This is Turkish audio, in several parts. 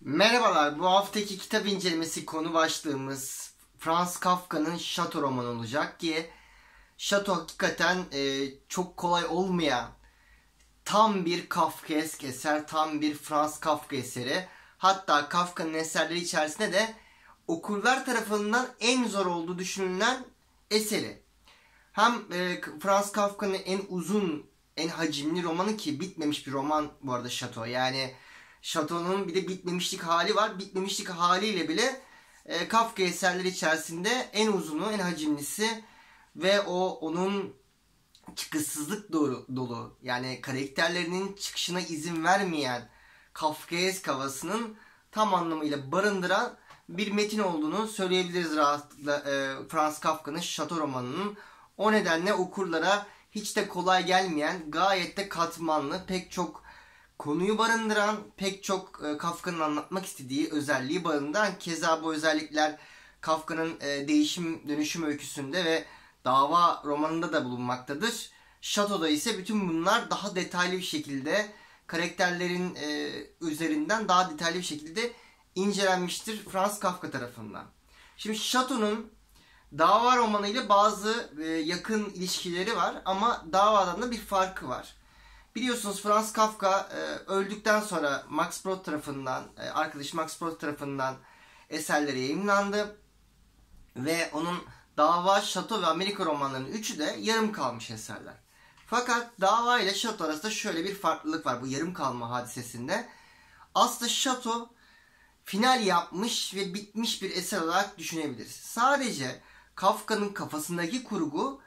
Merhabalar, bu haftaki kitap incelemesi konu başlığımız Franz Kafka'nın Şato romanı olacak ki Şato hakikaten çok kolay olmayan tam bir Kafkaesk eser, tam bir Franz Kafka eseri. Hatta Kafka'nın eserleri içerisinde de okurlar tarafından en zor olduğu düşünülen eseri. Hem Franz Kafka'nın en uzun, en hacimli romanı ki bitmemiş bir roman bu arada Şato. Yani Şato'nun bir de bitmemişlik hali var. Bitmemişlik haliyle bile Kafka eserleri içerisinde en uzunu, en hacimlisi ve onun çıkışsızlık dolu yani karakterlerinin çıkışına izin vermeyen Kafkaesk havasının tam anlamıyla barındıran bir metin olduğunu söyleyebiliriz rahatlıkla Franz Kafka'nın Şato romanının. O nedenle okurlara hiç de kolay gelmeyen, gayet de katmanlı, pek çok konuyu barındıran, pek çok Kafka'nın anlatmak istediği özelliği barındıran, keza bu özellikler Kafka'nın değişim dönüşüm öyküsünde ve dava romanında da bulunmaktadır. Şato'da ise bütün bunlar daha detaylı bir şekilde karakterlerin üzerinden daha detaylı bir şekilde incelenmiştir Franz Kafka tarafından. Şimdi Şato'nun dava romanı ile bazı yakın ilişkileri var ama davadan da bir farkı var. Biliyorsunuz Franz Kafka öldükten sonra Max Brod tarafından, arkadaşı Max Brod tarafından eserleri yayımlandı. Ve onun Dava, Şato ve Amerika romanlarının üçü de yarım kalmış eserler. Fakat Dava ile Şato arasında şöyle bir farklılık var bu yarım kalma hadisesinde. Aslında Şato final yapmış ve bitmiş bir eser olarak düşünebiliriz. Sadece Kafka'nın kafasındaki kurgu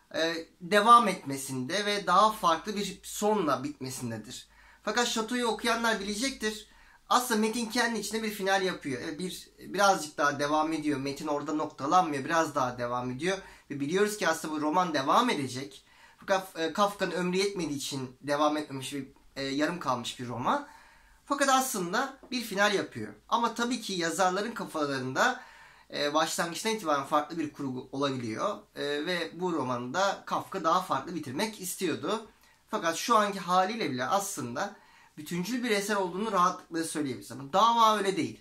devam etmesinde ve daha farklı bir sonla bitmesindedir. Fakat Şato'yu okuyanlar bilecektir. Aslında metin kendi içinde bir final yapıyor. Birazcık daha devam ediyor. Metin orada noktalanmıyor. Biraz daha devam ediyor. Ve biliyoruz ki aslında bu roman devam edecek. Fakat Kafka'nın ömrü yetmediği için devam etmemiş ve yarım kalmış bir roman. Fakat aslında bir final yapıyor. Ama tabii ki yazarların kafalarında başlangıçtan itibaren farklı bir kurgu olabiliyor. Ve bu romanı da Kafka daha farklı bitirmek istiyordu. Fakat şu anki haliyle bile aslında bütüncül bir eser olduğunu rahatlıkla söyleyebiliriz. Ama Dava öyle değil.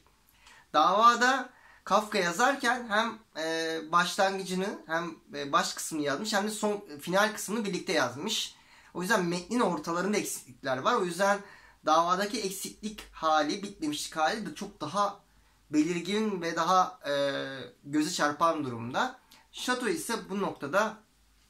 Davada Kafka yazarken hem başlangıcını hem baş kısmını yazmış hem de son final kısmını birlikte yazmış. O yüzden metnin ortalarında eksiklikler var. O yüzden davadaki eksiklik hali, bitmemişlik hali de çok daha belirgin ve daha göze çarpan durumda. Şato ise bu noktada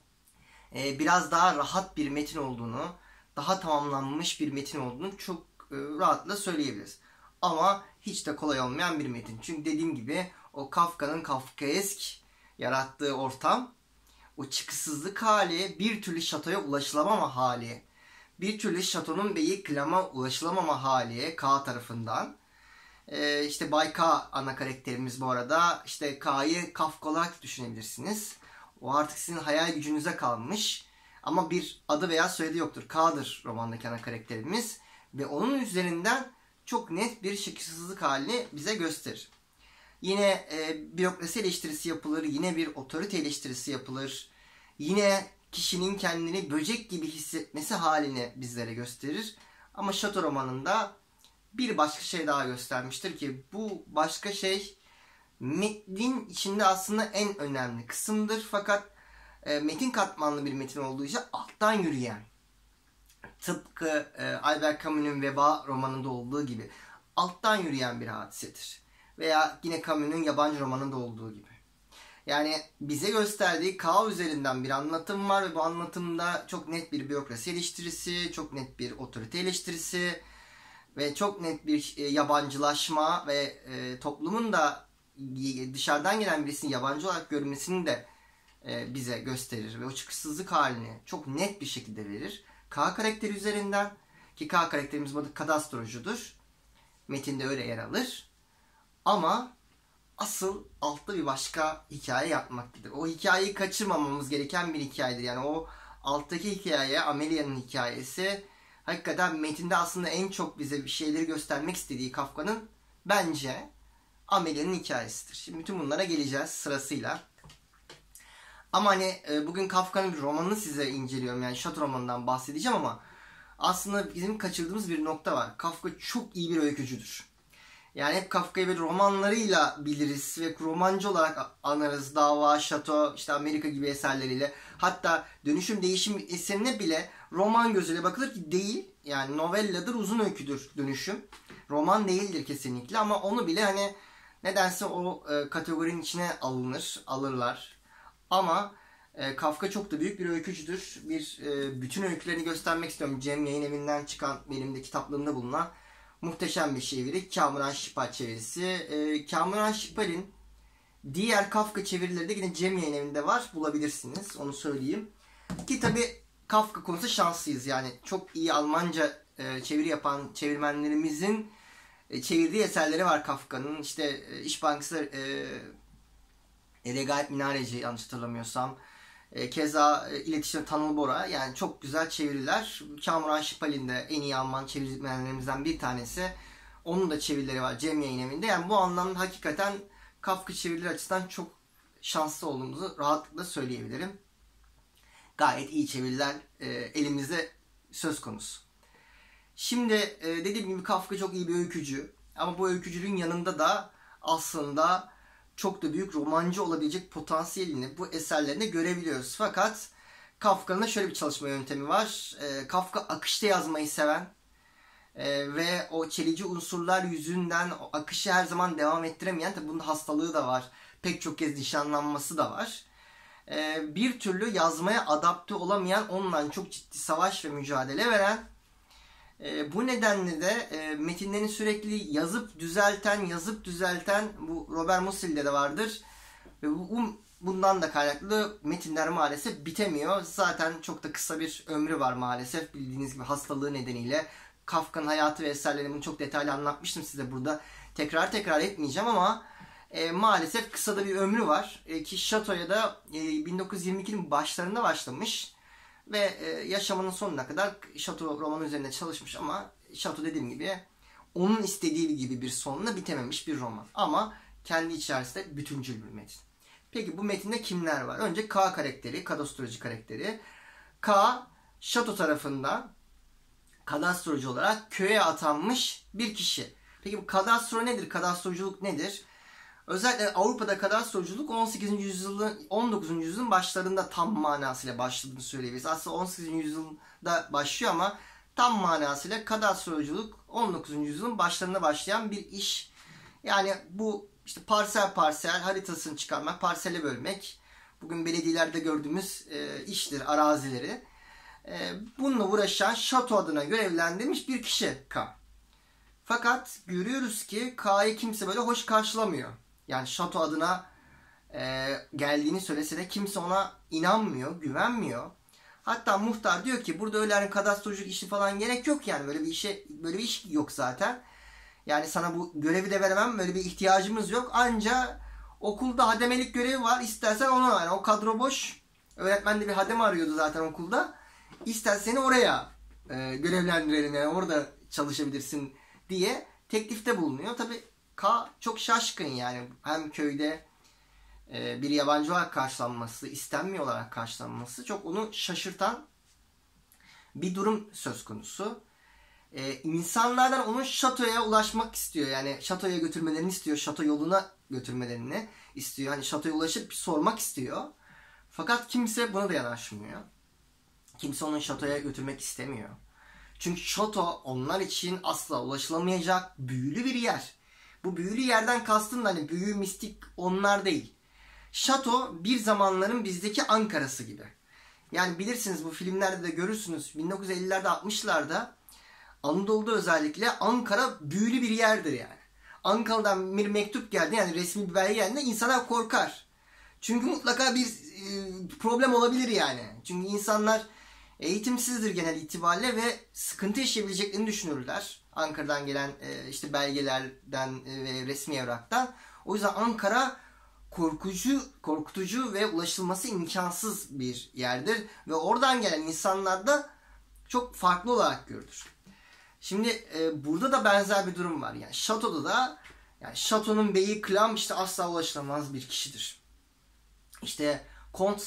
biraz daha rahat bir metin olduğunu, daha tamamlanmış bir metin olduğunu çok rahatlıkla söyleyebiliriz. Ama hiç de kolay olmayan bir metin. Çünkü dediğim gibi o Kafka'nın Kafkaesk yarattığı ortam, o çıkışsızlık hali, bir türlü şatoya ulaşılamama hali, bir türlü şatonun beyi Klam'a ulaşılamama hali K tarafından. İşte Bay K ana karakterimiz bu arada. İşte K'yı Kafka olarak düşünebilirsiniz. O artık sizin hayal gücünüze kalmış. Ama bir adı veya soyadı yoktur. K'dır romandaki ana karakterimiz. Ve onun üzerinden çok net bir şekilsizlik halini bize gösterir. Yine bürokrasi eleştirisi yapılır. Yine bir otorite eleştirisi yapılır. Yine kişinin kendini böcek gibi hissetmesi halini bizlere gösterir. Ama Şato romanında bir başka şey daha göstermiştir ki bu başka şey metnin içinde aslında en önemli kısımdır. Fakat metin katmanlı bir metin olduğu için alttan yürüyen, tıpkı Albert Camus'un Veba romanında olduğu gibi alttan yürüyen bir hadisedir. Veya yine Camus'un Yabancı romanında olduğu gibi. Yani bize gösterdiği K üzerinden bir anlatım var ve bu anlatımda çok net bir bürokrasi eleştirisi, çok net bir otorite eleştirisi ve çok net bir yabancılaşma ve toplumun da dışarıdan gelen birisinin yabancı olarak görmesini de bize gösterir ve o çıkışsızlık halini çok net bir şekilde verir. K karakteri üzerinden, ki K karakterimiz burada kadastrocudur. Metinde öyle yer alır. Ama asıl altta bir başka hikaye yapmaktadır. O hikayeyi kaçırmamamız gereken bir hikayedir. Yani o alttaki hikaye, Amelia'nın hikayesi, hakikaten metinde aslında en çok bize bir şeyleri göstermek istediği Kafka'nın bence Amelia'nın hikayesidir. Şimdi bütün bunlara geleceğiz sırasıyla. Ama hani bugün Kafka'nın bir romanını size inceliyorum. Yani Şato romanından bahsedeceğim ama aslında bizim kaçırdığımız bir nokta var. Kafka çok iyi bir öykücüdür. Yani hep Kafka'yı böyle romanlarıyla biliriz ve romancı olarak anarız. Dava, Şato, işte Amerika gibi eserleriyle. Hatta Dönüşüm Değişim eserine bile roman gözüyle bakılır ki değil. Yani novelladır, uzun öyküdür Dönüşüm. Roman değildir kesinlikle ama onu bile hani nedense o kategorinin içine alırlar. Ama Kafka çok da büyük bir öykücüdür. Bütün öykülerini göstermek istiyorum. Cem Yayın Evi'nden çıkan, benim de kitaplığımda bulunan muhteşem bir çeviri. Kamuran Şipal çevirisi. Kamuran Şipal'in diğer Kafka çevirileri de yine Cem Yayın Evi'nde var. Bulabilirsiniz. Onu söyleyeyim. Ki tabi Kafka konusu şanslıyız. Yani çok iyi Almanca çeviri yapan çevirmenlerimizin çevirdiği eserleri var Kafka'nın. İşte İş Bankası Regaip Minareci yanlış hatırlamıyorsam. Keza iletişim Tanıl Bora. Yani çok güzel çeviriler. Kamuran Şipal'in de en iyi Alman çevirmenlerimizden bir tanesi. Onun da çevirileri var Cem Yayın Evi'nde. Yani bu anlamda hakikaten Kafka çevirileri açısından çok şanslı olduğumuzu rahatlıkla söyleyebilirim. Gayet iyi çeviriler elimizde söz konusu. Şimdi dediğim gibi Kafka çok iyi bir öykücü. Ama bu öykücülüğün yanında da aslında çok da büyük romancı olabilecek potansiyelini bu eserlerinde görebiliyoruz. Fakat Kafka'nın da şöyle bir çalışma yöntemi var. Kafka akışta yazmayı seven ve o çelici unsurlar yüzünden o akışı her zaman devam ettiremeyen, tabi bunun hastalığı da var. Pek çok kez nişanlanması da var. Bir türlü yazmaya adapte olamayan, onunla çok ciddi savaş ve mücadele veren, bu nedenle de metinlerini sürekli yazıp düzelten bu Robert Musil'de de vardır. Ve bundan da kaynaklı metinler maalesef bitemiyor. Zaten çok da kısa bir ömrü var maalesef. Bildiğiniz gibi hastalığı nedeniyle. Kafka'nın hayatı ve eserlerini bunu çok detaylı anlatmıştım size burada. Tekrar etmeyeceğim ama maalesef kısa da bir ömrü var. Ki Şato'ya da 1922'nin başlarında başlamış. Ve yaşamının sonuna kadar Şato romanı üzerinde çalışmış ama Şato dediğim gibi onun istediği gibi bir sonla bitememiş bir roman. Ama kendi içerisinde bütüncül bir metin. Peki bu metinde kimler var? Önce K karakteri, kadastrocu karakteri. K, Şato tarafından kadastrocu olarak köye atanmış bir kişi. Peki bu kadastro nedir? Kadastroculuk nedir? Özellikle Avrupa'da kadastroculuk 19. yüzyılın başlarında tam manasıyla başladığını söyleyebiliriz. Aslında 18. yüzyılda başlıyor ama tam manasıyla kadastroculuk 19. yüzyılın başlarında başlayan bir iş. Yani bu işte parsel haritasını çıkarmak, parsele bölmek. Bugün belediyelerde gördüğümüz iştir, arazileri. Bununla uğraşan Şato adına görevlendirilmiş bir kişi K. Fakat görüyoruz ki K'yı kimse böyle hoş karşılamıyor. Yani Şato adına geldiğini söylese de kimse ona inanmıyor, güvenmiyor. Hatta muhtar diyor ki burada öyle hani kadastrolojik işi falan gerek yok yani böyle bir iş yok zaten. Yani sana bu görevi de veremem, böyle bir ihtiyacımız yok. Anca okulda hademelik görevi var. İstersen onu, yani o kadro boş. Öğretmen de bir hademe arıyordu zaten okulda. İstersen seni oraya görevlendirelim, yani orada çalışabilirsin diye teklifte bulunuyor. Tabii K çok şaşkın yani. Hem köyde bir yabancı olarak karşılanması, istenmiyor olarak karşılanması çok onu şaşırtan bir durum söz konusu. İnsanlardan onun şatoya ulaşmak istiyor. Yani şatoya götürmelerini istiyor. Şato yoluna götürmelerini istiyor. Hani şatoya ulaşıp sormak istiyor. Fakat kimse buna da yanaşmıyor. Kimse onun şatoya götürmek istemiyor. Çünkü şato onlar için asla ulaşılamayacak büyülü bir yer. Bu büyülü yerden kastım da hani büyü, mistik onlar değil. Şato bir zamanların bizdeki Ankara'sı gibi. Yani bilirsiniz, bu filmlerde de görürsünüz. 1950'lerde 60'larda Anadolu'da özellikle Ankara büyülü bir yerdir yani. Ankara'dan bir mektup geldi, yani resmi bir belge geldiğinde insanlar korkar. Çünkü mutlaka bir problem olabilir yani. Çünkü insanlar eğitimsizdir genel itibariyle ve sıkıntı yaşayabileceklerini düşünürler. Ankara'dan gelen işte belgelerden ve resmi evraktan. O yüzden Ankara korkutucu ve ulaşılması imkansız bir yerdir. Ve oradan gelen insanlar da çok farklı olarak görülür. Şimdi burada da benzer bir durum var. Yani Şato'da da, yani Şato'nun beyi Klam işte asla ulaşılamaz bir kişidir. İşte Kont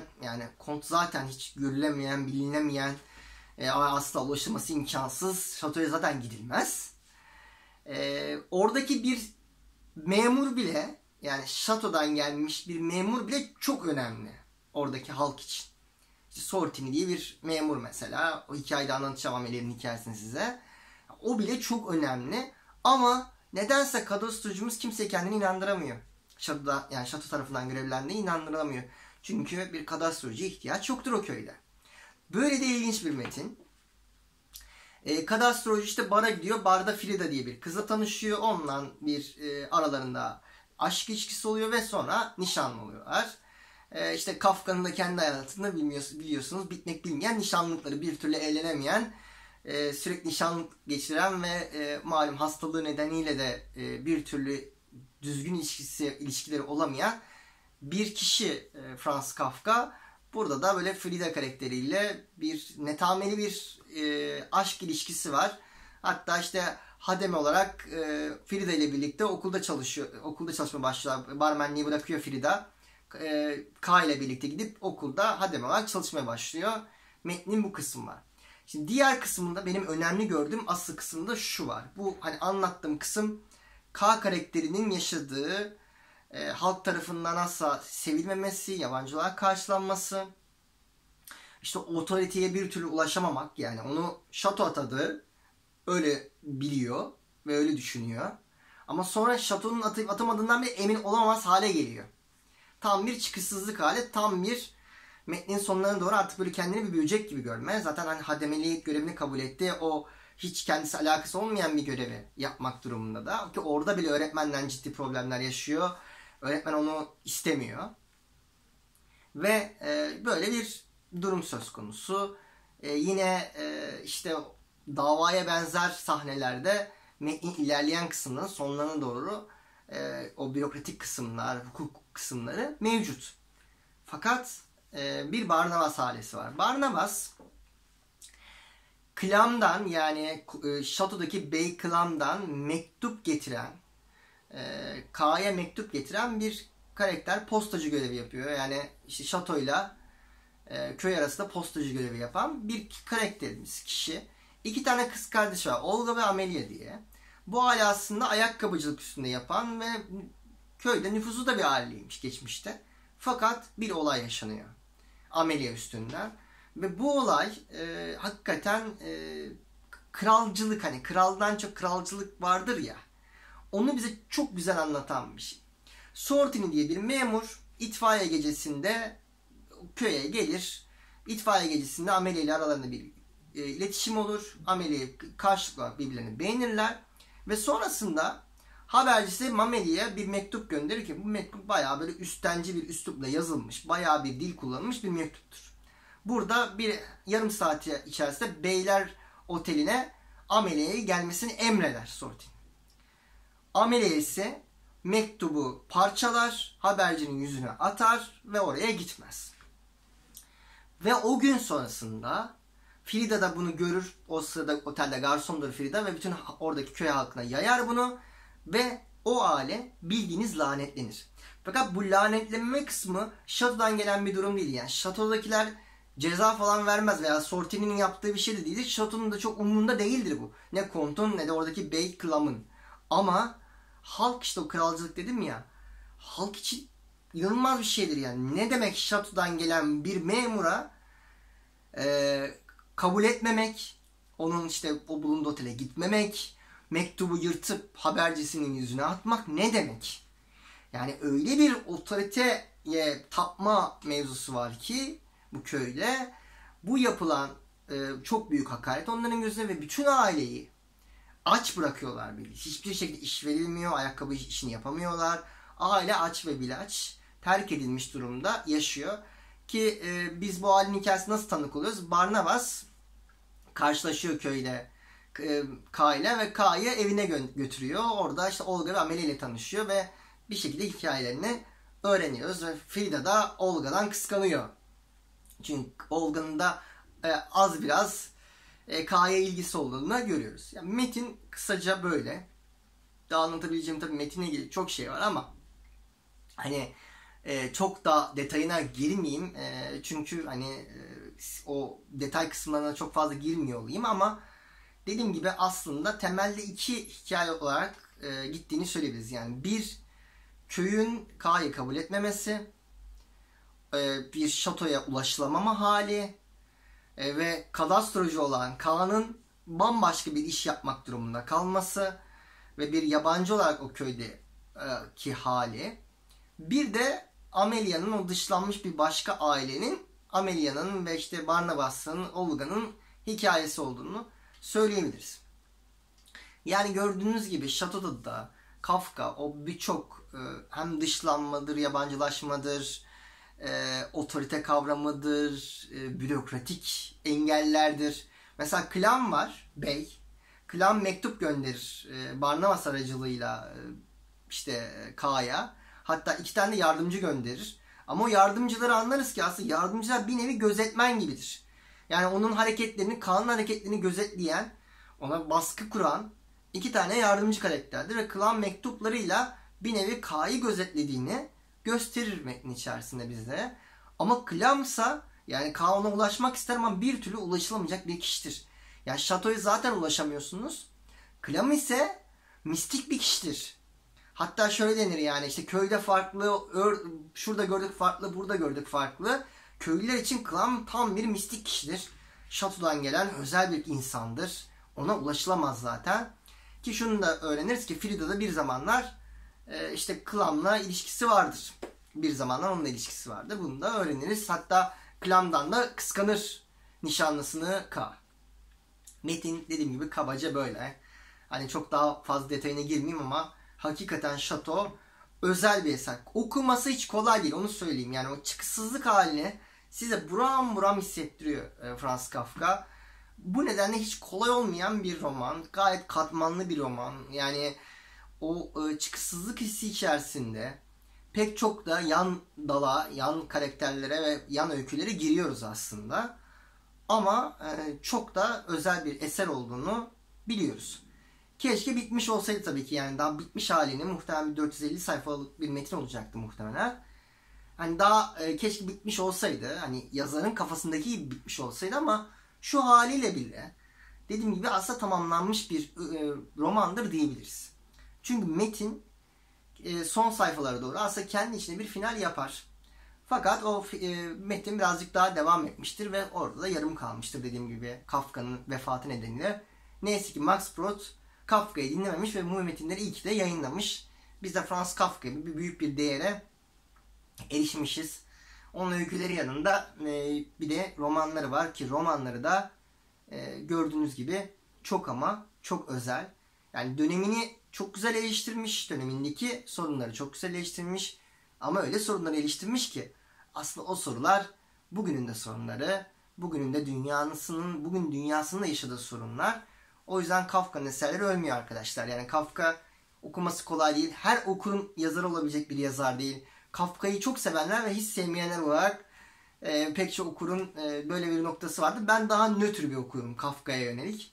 zaten hiç görülemeyen, bilinemeyen, asla ulaşılması imkansız. Şato'ya zaten gidilmez. Oradaki bir memur bile, yani şatodan gelmiş bir memur bile çok önemli oradaki halk için. İşte Sortini diye bir memur mesela. O hikayede anlatacağım, Amelie'nin hikayesini size. O bile çok önemli. Ama nedense kadrosucumuz kimse kendini inandıramıyor. Şatoda, yani şato tarafından görevlendiğine inandıramıyor. Çünkü bir kadastrocuya ihtiyaç yoktur o köyde. Böyle de ilginç bir metin. Kadastrocu işte bara gidiyor. Barda Frida diye bir kızla tanışıyor. Onunla bir aralarında aşk ilişkisi oluyor ve sonra nişanlı oluyorlar. İşte Kafka'nın da kendi hayatında biliyorsunuz bitmek bilmeyen nişanlıkları, bir türlü evlenemeyen, sürekli nişanlık geçiren ve malum hastalığı nedeniyle de bir türlü düzgün ilişkileri olamayan bir kişi Franz Kafka. Burada da böyle Frida karakteriyle bir netameli bir aşk ilişkisi var. Hatta işte hademe olarak Frida ile birlikte okulda çalışıyor. Okulda çalışmaya başlıyor. Barmenliği bırakıyor Frida. K ile birlikte gidip okulda hademe olarak çalışmaya başlıyor. Metnin bu kısmı var. Şimdi diğer kısmında benim önemli gördüğüm asıl kısımda şu var. Bu hani anlattığım kısım K karakterinin yaşadığı halk tarafından asla sevilmemesi, yabancılar karşılanması, işte otoriteye bir türlü ulaşamamak, yani onu şato atadığı öyle biliyor ve öyle düşünüyor. Ama sonra şatonun atıp atamadığından bile emin olamaz hale geliyor. Tam bir çıkışsızlık hali, tam bir metnin sonlarına doğru artık böyle kendini bir böcek gibi görme. Zaten hani hademelilik görevini kabul etti. O hiç kendisi alakası olmayan bir görevi yapmak durumunda da. Ki orada bile öğretmenden ciddi problemler yaşıyor. Öğretmen onu istemiyor. Ve böyle bir durum söz konusu. Yine işte davaya benzer sahnelerde metnin ilerleyen kısımların sonlarına doğru o bürokratik kısımlar, hukuk kısımları mevcut. Fakat bir Barnabas ailesi var. Barnabas Klam'dan, yani şatodaki Bey Klam'dan mektup getiren, K'ya mektup getiren bir karakter, postacı görevi yapıyor. Yani işte şatoyla köy arasında postacı görevi yapan bir karakterimiz, kişi. İki tane kız kardeş var, Olga ve Amelia diye. Bu aile aslında ayakkabıcılık üstünde yapan ve köyde nüfusu da bir aileymiş geçmişte. Fakat bir olay yaşanıyor Amelia üstünden. Ve bu olay hakikaten kralcılık, hani kraldan çok kralcılık vardır ya, onu bize çok güzel anlatan bir şey. Sortini diye bir memur itfaiye gecesinde köye gelir. İtfaiye gecesinde Amelia ile aralarında bir iletişim olur. Amelia karşılıklı birbirlerini beğenirler. Ve sonrasında habercisi Amelia'ya bir mektup gönderir ki bu mektup bayağı böyle üstenci bir üslupla yazılmış, bayağı bir dil kullanılmış bir mektuptur. Burada bir yarım saat içerisinde Beyler Oteli'ne Amelia'ya gelmesini emreder Sortini. Amelia ise mektubu parçalar, habercinin yüzüne atar ve oraya gitmez. Ve o gün sonrasında Frida da bunu görür. O sırada otelde garsondur Frida ve bütün oradaki köy halkına yayar bunu ve o aile bildiğiniz lanetlenir. Fakat bu lanetlenme kısmı şatodan gelen bir durum değil. Yani şatodakiler ceza falan vermez veya Sortini'nin yaptığı bir şey de değildir. Şatonun da çok umurunda değildir bu. Ne Kont'un ne de oradaki Bey Klam'ın. Ama halk, işte o kralcılık dedim ya, halk için inanılmaz bir şeydir yani. Ne demek şatodan gelen bir memura kabul etmemek, onun işte o bulunduğu otele gitmemek, mektubu yırtıp habercisinin yüzüne atmak ne demek? Yani öyle bir otoriteye tapma mevzusu var ki bu köyde, bu yapılan çok büyük hakaret onların gözüne ve bütün aileyi aç bırakıyorlar. Hiçbir şekilde iş verilmiyor, ayakkabı işini yapamıyorlar. Aile aç ve bilaç terk edilmiş durumda yaşıyor. Ki biz bu ailenin hikayesine nasıl tanık oluyoruz? Barnabas karşılaşıyor köyde K ile ve K'yı evine götürüyor. Orada işte Olga ve Amelia ile tanışıyor ve bir şekilde hikayelerini öğreniyoruz. Ve Frida da Olga'dan kıskanıyor. Çünkü Olga'nın da az biraz K'ya ilgisi olduğunu görüyoruz. Yani metin kısaca böyle. Daha anlatabileceğim tabii metinle ilgili çok şey var ama hani çok da detayına girmeyeyim. Çünkü hani o detay kısımlarına çok fazla girmiyor olayım ama dediğim gibi aslında temelde iki hikaye olarak gittiğini söyleyebiliriz. Yani bir, köyün K'yı kabul etmemesi, bir şatoya ulaşılamama hali ve kadastrocu olan K'nın bambaşka bir iş yapmak durumunda kalması ve bir yabancı olarak o köydeki hali. Bir de Amelia'nın, o dışlanmış bir başka ailenin, Amelia'nın ve işte Barnabas'ın, Olga'nın hikayesi olduğunu söyleyebiliriz. Yani gördüğünüz gibi Şato'da da Kafka o birçok hem dışlanmadır, yabancılaşmadır, otorite kavramıdır, bürokratik engellerdir. Mesela Klan var, bey. Klan mektup gönderir Barnabas aracılığıyla işte K'ya. Hatta 2 tane de yardımcı gönderir. Ama o yardımcıları anlarız ki aslında yardımcılar bir nevi gözetmen gibidir. Yani onun hareketlerini, K'nın hareketlerini gözetleyen, ona baskı kuran 2 tane yardımcı karakterdir. Ve Klan mektuplarıyla bir nevi K'yı gözetlediğini gösterir metnin içerisinde bize. Ama Klam'sa, yani K ona ulaşmak ister ama bir türlü ulaşılamayacak bir kişidir. Yani Şato'ya zaten ulaşamıyorsunuz. Klam ise mistik bir kişidir. Hatta şöyle denir, yani işte köyde farklı, şurada gördük farklı, burada gördük farklı. Köylüler için Klam tam bir mistik kişidir. Şato'dan gelen özel bir insandır. Ona ulaşılamaz zaten. Ki şunu da öğreniriz ki Frida'da bir zamanlar işte Klam'la ilişkisi vardır. Bir zamanlar onunla ilişkisi vardır. Bunu da öğreniriz. Hatta Klam'dan da kıskanır nişanlısını K. Metin dediğim gibi kabaca böyle. Hani çok daha fazla detayına girmeyeyim ama hakikaten Şato özel bir eser. Okuması hiç kolay değil, onu söyleyeyim. Yani o çıkışsızlık halini size buram buram hissettiriyor Franz Kafka. Bu nedenle hiç kolay olmayan bir roman. Gayet katmanlı bir roman. Yani o çıkışsızlık hissi içerisinde pek çok da yan dala, yan karakterlere ve yan öykülere giriyoruz aslında. Ama çok da özel bir eser olduğunu biliyoruz. Keşke bitmiş olsaydı tabii ki, yani daha bitmiş halini muhtemelen 450 sayfalık bir metin olacaktı muhtemelen. Hani daha keşke bitmiş olsaydı, hani yazarın kafasındaki gibi bitmiş olsaydı ama şu haliyle bile dediğim gibi aslında tamamlanmış bir romandır diyebiliriz. Çünkü metin son sayfalara doğru aslında kendi içinde bir final yapar. Fakat o metin birazcık daha devam etmiştir ve orada da yarım kalmıştır dediğim gibi Kafka'nın vefatı nedeniyle. Neyse ki Max Brod Kafka'yı dinlememiş ve bu metinleri iyi ki de yayınlamış. Biz de Franz Kafka gibi büyük bir değere erişmişiz. Onun öyküleri yanında bir de romanları var ki romanları da gördüğünüz gibi çok ama çok özel. Yani dönemini çok güzel eleştirmiş, dönemindeki sorunları çok güzel eleştirmiş. Ama öyle sorunları eleştirmiş ki aslında o sorular bugünün de sorunları, bugünün de bugün dünyasının da yaşadığı sorunlar. O yüzden Kafka'nın eserleri ölmüyor arkadaşlar. Yani Kafka okuması kolay değil. Her okurun yazarı olabilecek bir yazar değil. Kafka'yı çok sevenler ve hiç sevmeyenler olarak pek çok okurun böyle bir noktası vardı. Ben daha nötr bir okurum Kafka'ya yönelik.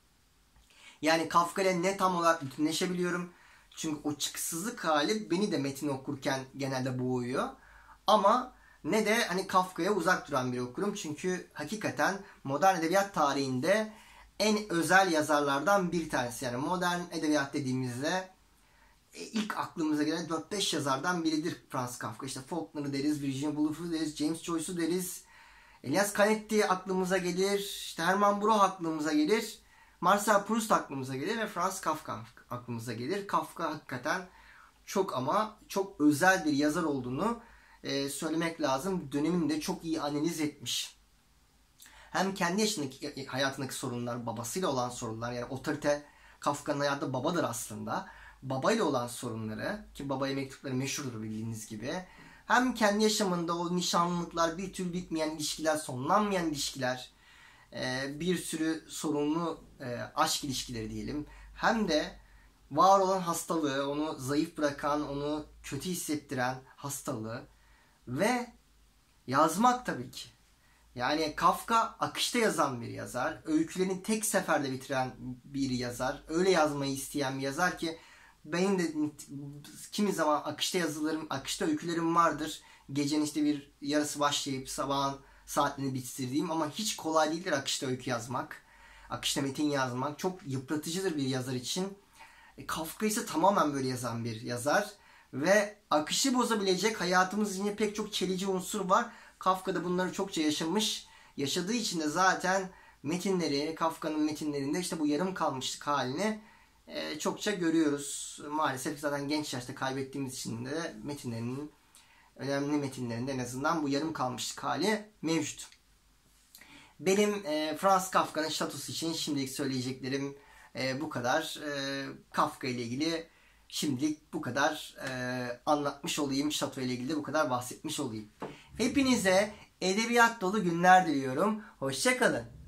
Yani Kafka ile ne tam olarak bütünleşebiliyorum. Çünkü o çıksızlık hali beni de metin okurken genelde boğuyor. Ama ne de hani Kafka'ya uzak duran bir okurum. Çünkü hakikaten modern edebiyat tarihinde en özel yazarlardan bir tanesi. Yani modern edebiyat dediğimizde ilk aklımıza gelen 4-5 yazardan biridir Franz Kafka. İşte Faulkner'ı deriz, Virginia Woolf'u deriz, James Joyce'u deriz. Elias Canetti aklımıza gelir. İşte Hermann Broch aklımıza gelir. Marcel Proust aklımıza gelir ve Franz Kafka aklımıza gelir. Kafka hakikaten çok ama çok özel bir yazar olduğunu söylemek lazım. Dönemini de çok iyi analiz etmiş. Hem kendi yaşındaki hayatındaki sorunlar, babasıyla olan sorunlar, yani otorite Kafka'nın hayatında babadır aslında. Babayla olan sorunları, ki babaya mektupları meşhurdur bildiğiniz gibi. Hem kendi yaşamında o nişanlılıklar, bir türlü bitmeyen ilişkiler, sonlanmayan ilişkiler, bir sürü sorunlu aşk ilişkileri diyelim. Hem de var olan hastalığı, onu zayıf bırakan, onu kötü hissettiren hastalığı ve yazmak tabii ki. Yani Kafka akışta yazan bir yazar. Öykülerini tek seferde bitiren bir yazar. Öyle yazmayı isteyen bir yazar ki benim de kimi zaman akışta yazılarım, akışta öykülerim vardır. Gecenin işte bir yarısı başlayıp sabahın saatini bitirdiğim ama hiç kolay değildir akışta öykü yazmak. akışta metin yazmak çok yıpratıcıdır bir yazar için. Kafka ise tamamen böyle yazan bir yazar. Ve akışı bozabilecek hayatımız içinde pek çok çelici unsur var. Kafka da bunları çokça yaşamış. Yaşadığı için de zaten metinleri, Kafka'nın metinlerinde işte bu yarım kalmışlık halini çokça görüyoruz. Maalesef zaten genç yaşta kaybettiğimiz için de metinlerinin, önemli metinlerinde en azından bu yarım kalmışlık hali mevcut. Benim Franz Kafka'nın Şatosu için şimdilik söyleyeceklerim bu kadar. Kafka ile ilgili şimdilik bu kadar anlatmış olayım. Şato ile ilgili de bu kadar bahsetmiş olayım. Hepinize edebiyat dolu günler diliyorum. Hoşça kalın.